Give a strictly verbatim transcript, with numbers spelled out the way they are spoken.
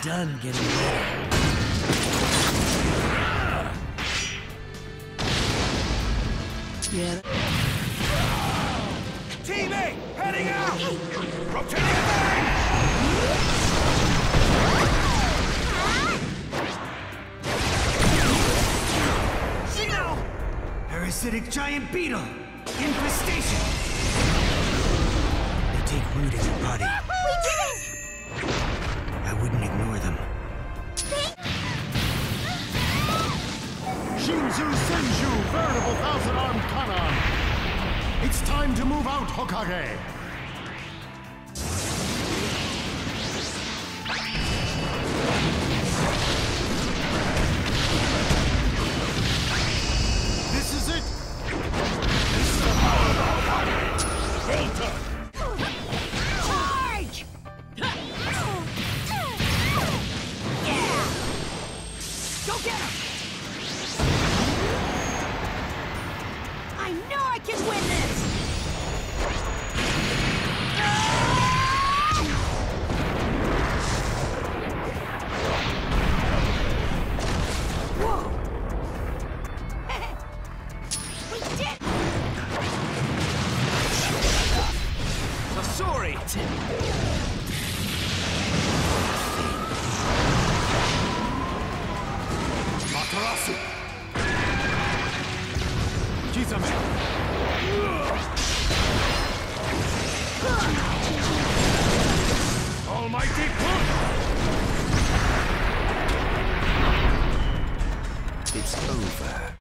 done getting ready. Yeah. Team A, heading out! Rotating attack! Signal! Parasitic giant beetle! Infestation! They take root in your body. We did it! I wouldn't ignore them. Shinzu Senju, veritable thousand-armed Kanan. It's time to move out, Hokage. This is it. This is the power of the Hokage. Well done. Charge! Yeah! Go get him! I know I can win this! Whoa! We did! Sorry! Matarasu. Kisame. Almighty push! It's over.